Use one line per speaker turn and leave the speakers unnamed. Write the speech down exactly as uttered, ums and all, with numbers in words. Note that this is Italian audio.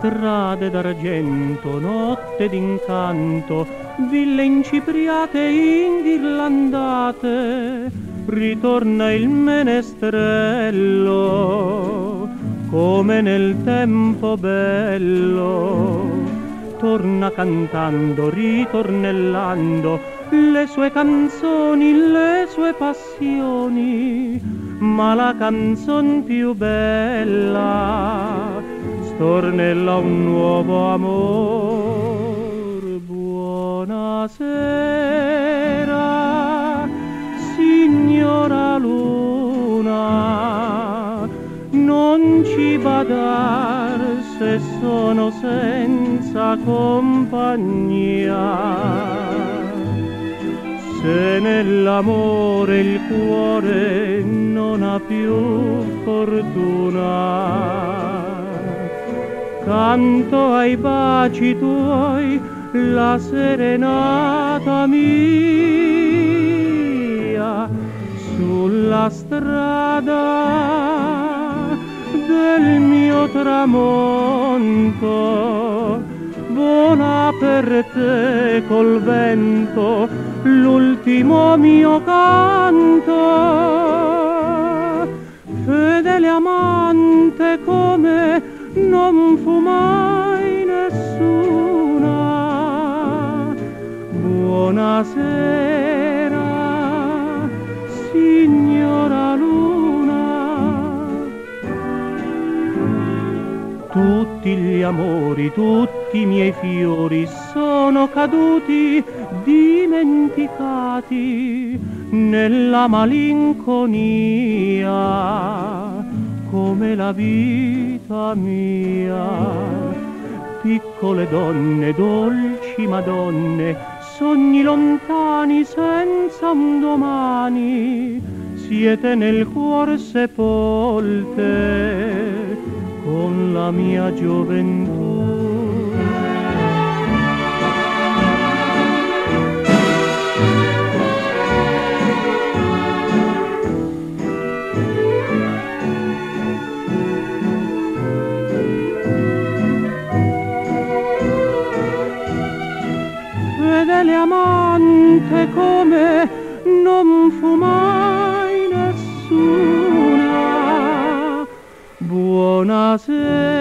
strade d'argento, notte d'incanto, ville incipriate inghirlandate, ritorna il menestrello come nel tempo bello, torna cantando, ritornellando le sue canzoni, le sue passioni, ma la canzon più bella stornella un nuovo amor. Buonasera, signora Luna, non ci badar se sono senza compagnia. Se nell'amore il cuore non ha più fortuna, canto ai baci tuoi la serenata mia sulla strada del mio tramonto. Vola per te col vento l'ultimo mio canto, fedele amante come non fu mai nessuna. Buonasera, signora Luna. Tutti gli amori, tutti i miei fiori sono caduti, dimenticati nella malinconia, come la vita mia. Piccole donne, dolci madonne, sogni lontani senza un domani, siete nel cuor sepolte con la mia gioventù. Fedele amante come non fu mai nessuna. Buonasera.